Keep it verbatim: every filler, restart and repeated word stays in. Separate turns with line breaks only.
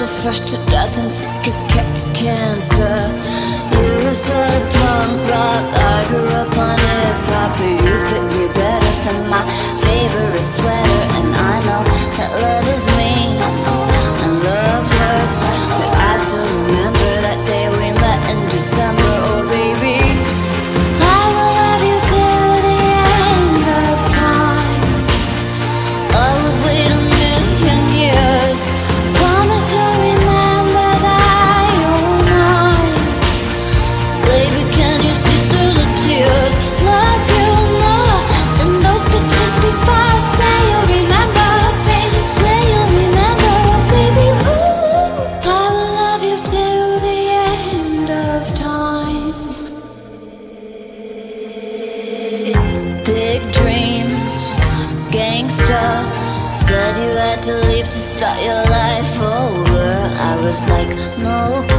so fresh to death and sick as ca cancer. You were sort of punk rock, I grew up on hip-hop, but you fit me better than my favorite sweater. And I know that love is mean, and love hurts, but I still remember that day we met in December. Oh baby, I will love you till the end of time. I would wait a million years. Promise you'll remember that you're mine. Baby, can you see through the tears? Love you more than those pictures before. Say you'll remember, baby. Say you'll remember, baby. Ooh, I will love you till the end of time. Big dreams, gangsta. Said you had to leave to start your life over. I was like, no